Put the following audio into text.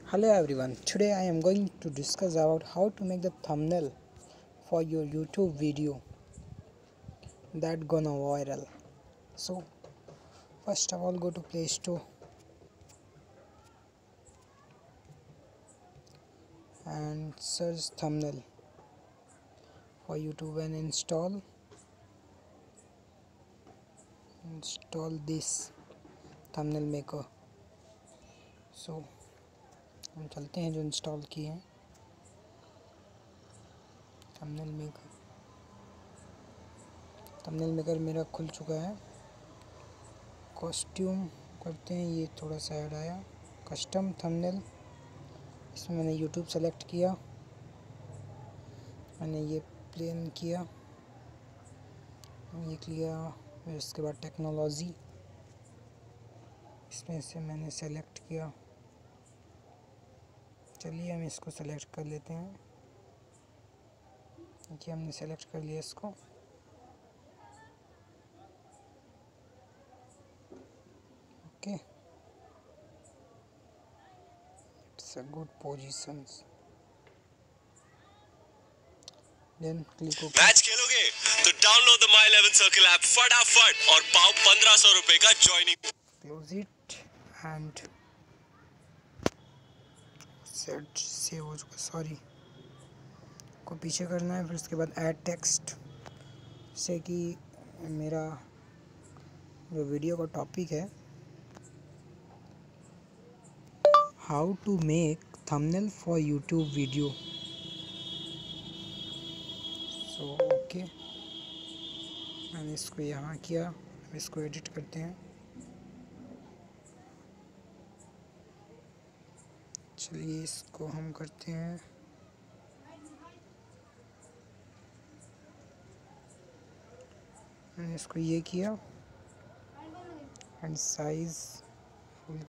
Hello everyone, today I am going to discuss about how to make the thumbnail for your YouTube video that gonna viral. So first of all, go to Play Store and search thumbnail for YouTube and install this thumbnail maker. So हम चलते हैं जो install किए हैं thumbnail maker मेरा खुल चुका है। कॉस्ट्यूम करते हैं, ये थोड़ा सा ऐड आया। कस्टम थंबनेल, इसमें मैंने YouTube सेलेक्ट किया, मैंने ये प्लेन किया, ये किया। फिर इसके बाद टेक्नोलॉजी, इसमें से मैंने सेलेक्ट किया। चलिए हम इसको सेलेक्ट कर लेते हैं। कि हमने सेलेक्ट कर लिया इसको। Okay, it's a good positions. Then click okay. Match खेलोगे तो download the My 11 circle app फटाफट और पाओ 1500 रुपए का joining. Close it and set save हो चुका। सॉरी, को पीछे करना है। फिर उसके बाद ऐड टेक्स्ट, से कि मेरा जो वीडियो का टॉपिक है, how to make thumbnail for YouTube video. So okay, मैंने इसको यहाँ किया। अब इसको एडिट करते हैं। चलिए इसको हम करते हैं, मैंने इसको ये किया एंड साइज